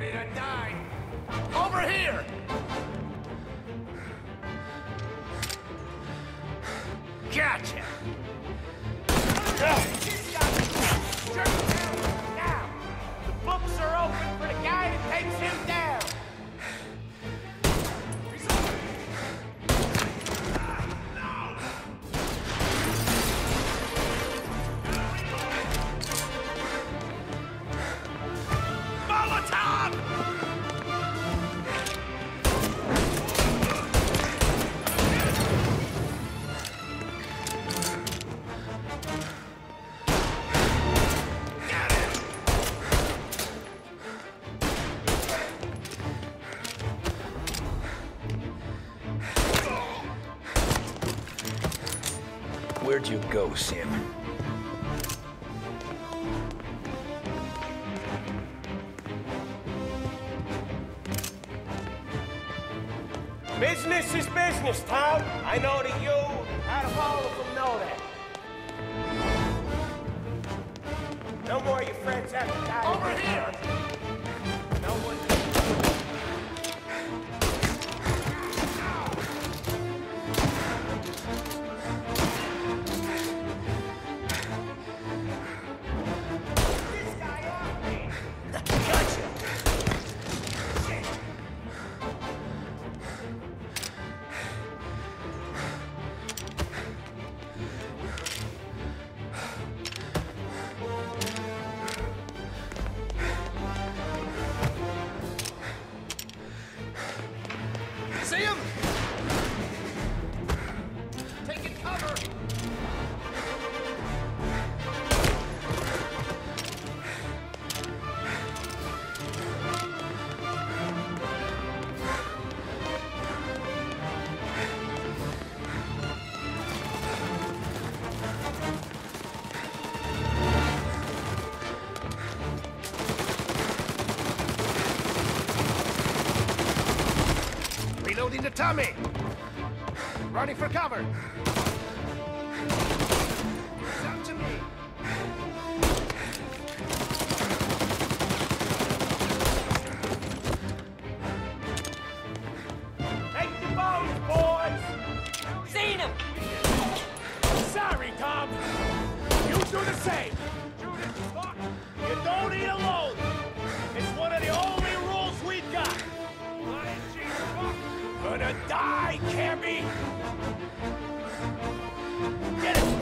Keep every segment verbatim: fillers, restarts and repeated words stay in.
ready to die. Over here! Gotcha! Now, the books are open for the guy that takes him down. Where'd you go, Sim? Business is business, Tom. I know that you, out of all of them, know that. No more of your friends have to die. Over here! No one... See him? Taking cover! Reloading the tummy! Running for cover! It's up to me! Take the bones, boys! Seen him! Sorry, Tom! You do the same! You don't eat alone! It's one of the only rules we got! Gonna die, Cammy! Get it!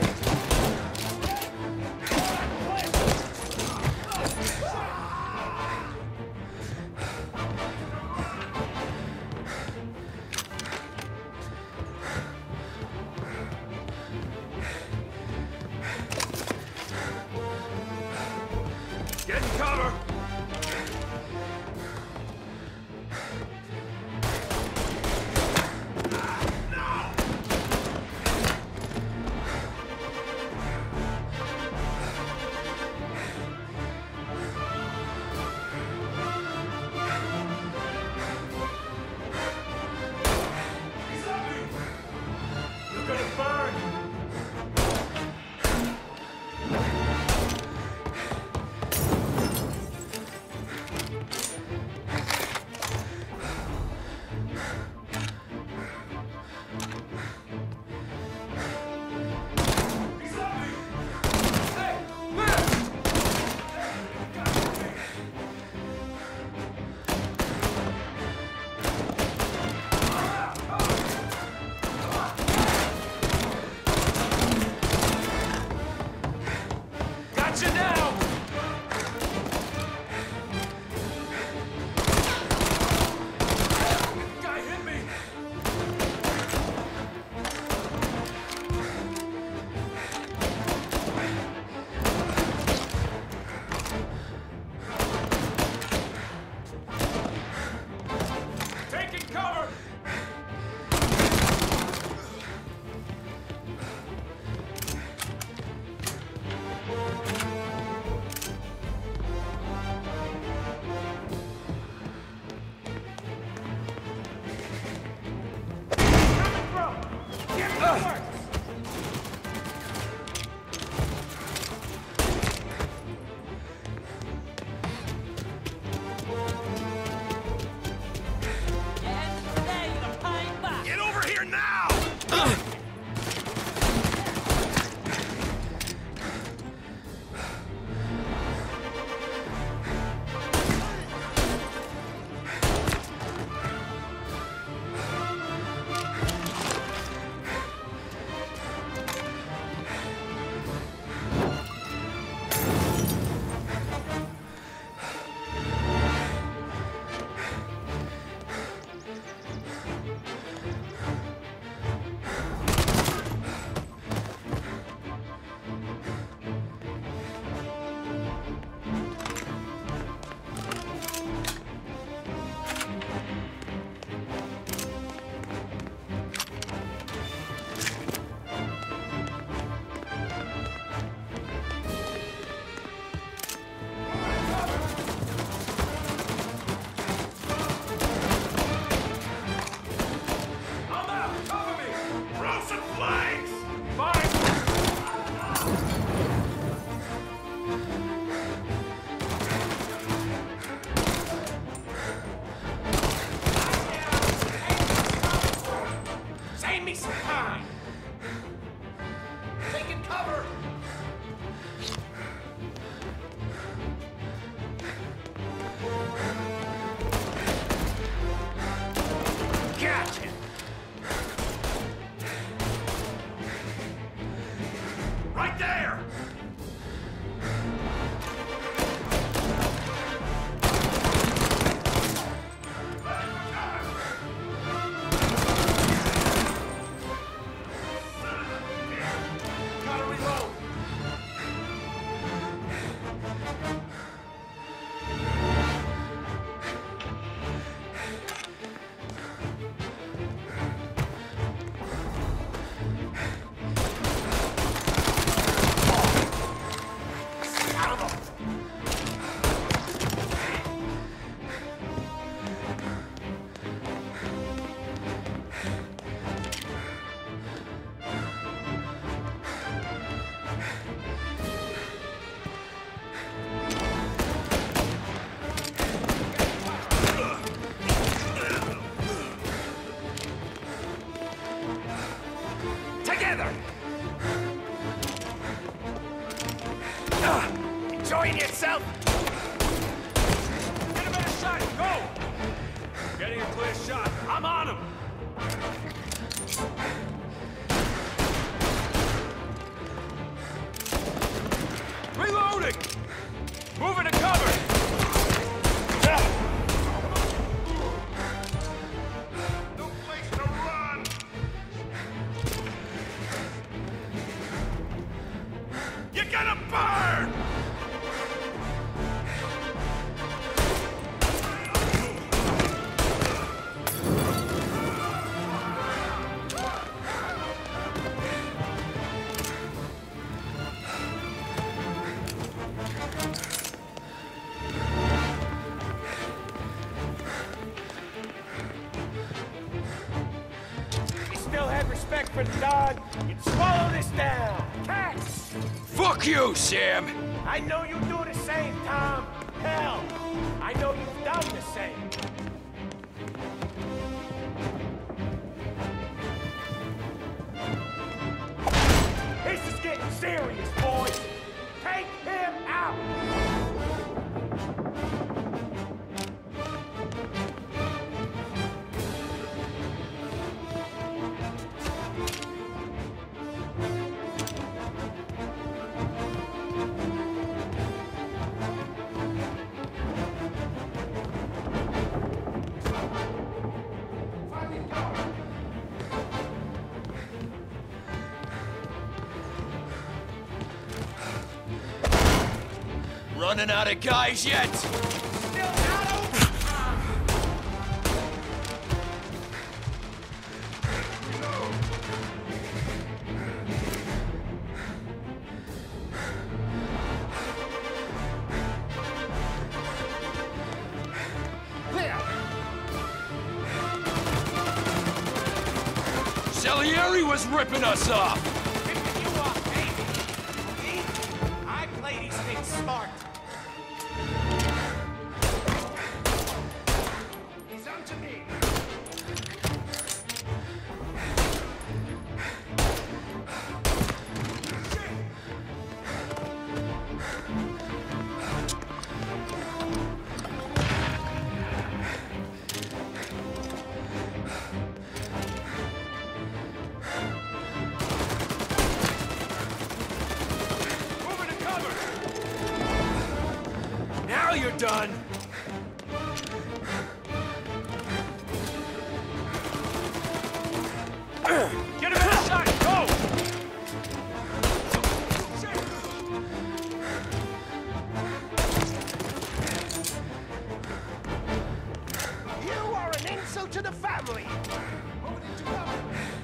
shot! Go! Getting a clear shot. I'm on him! Reloading! Moving to cover! No place to run! You're gonna burn! Respect for the dog, you'd swallow this down. Cats! Fuck you, Sam! I know you do the same, Tom. Hell, I know you've done the same. This is getting serious, boys. Take him out! Running out of guys yet? Still out of Salieri was ripping us off! Ripping you off, baby. Me? I play these things smart. He's on to me. Now you're done! Get him in a shot! Go! You are an insult to the family! Moving into cover!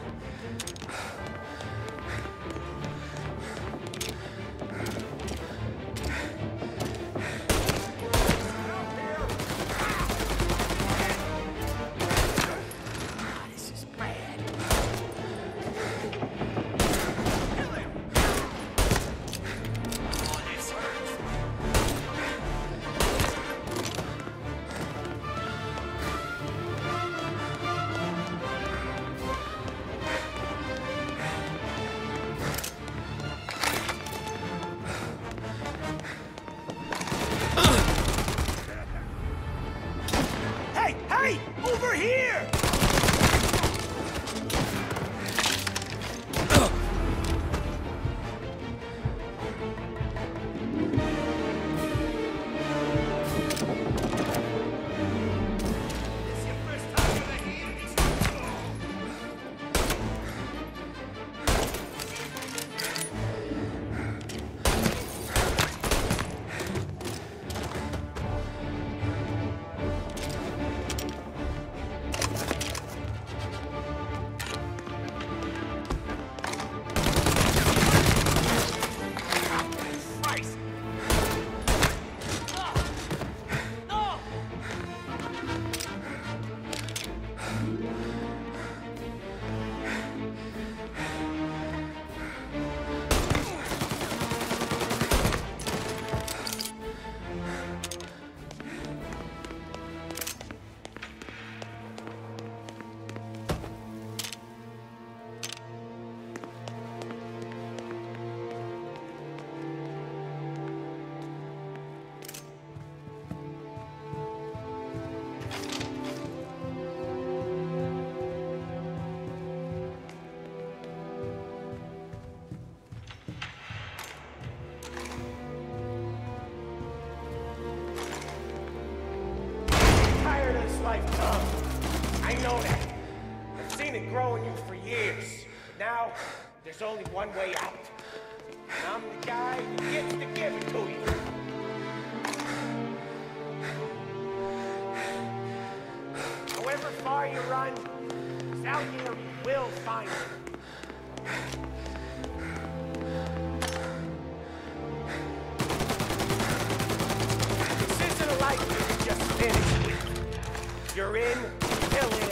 Hey! Over here! life, Tom. I know that. I've seen it grow in you for years. But now, there's only one way out. And I'm the guy who gets to give it to you. However far you run, out here will find you. This isn't a life you can just finish with. You're in till it